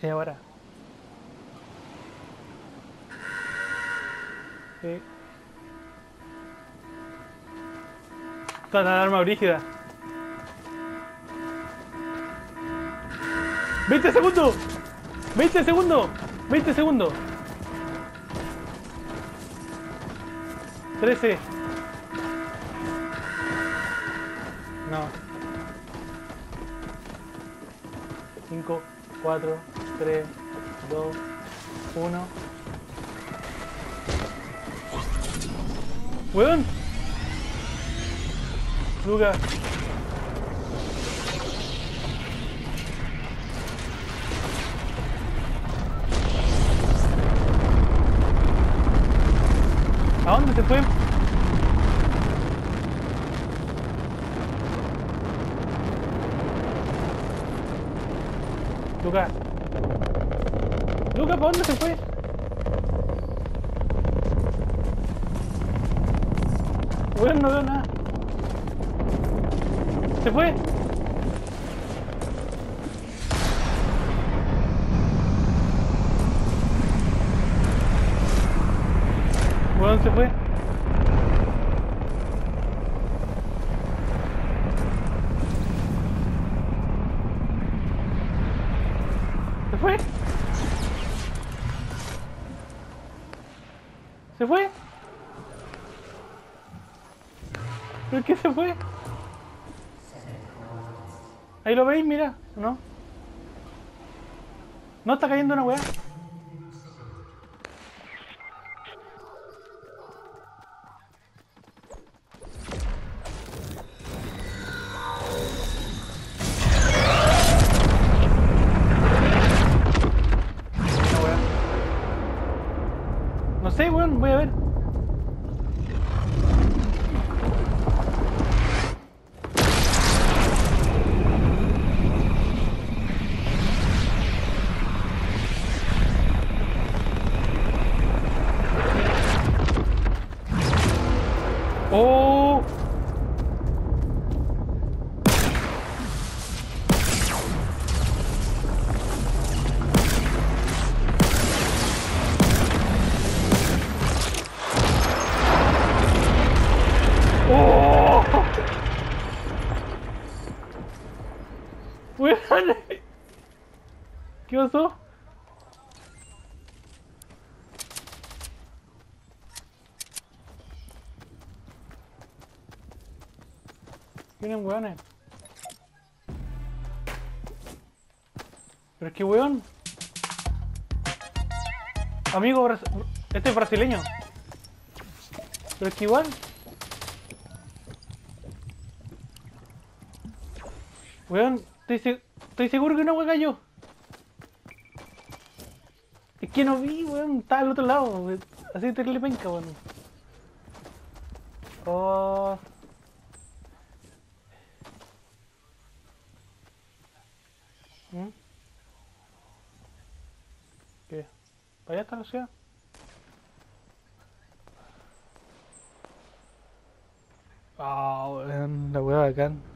Sí, ahora. Sí. Está la arma brígida. 20 segundos. 20 segundos. 20 segundos. 13. No. 5, 4, 3, 2, 1. ¡Weón! Lucas. ¿A dónde se fue? Lucas. Lucas, ¿para dónde se fue? Weón, no veo nada. ¿Se fue? Weón, se fue. ¿Se fue? ¿Se fue? ¿Pero qué se fue? Ahí lo veis, mira, ¿no? No, está cayendo una weá. Una weá. No sé, weón, voy a ver. ¡Oh! ¡Oh! Weón, ¿qué pasó? Vienen weones. Pero es que weón. Amigo, este es brasileño. Pero es que igual. Weón, estoy seguro que una wea cayó. Es que no vi, weón, estaba al otro lado, weón. Así de terrible penca, weón. Oh. ¿Mm? ¿Qué? ¿Para allá está la ciudad? Ah, weón, la wea bacán.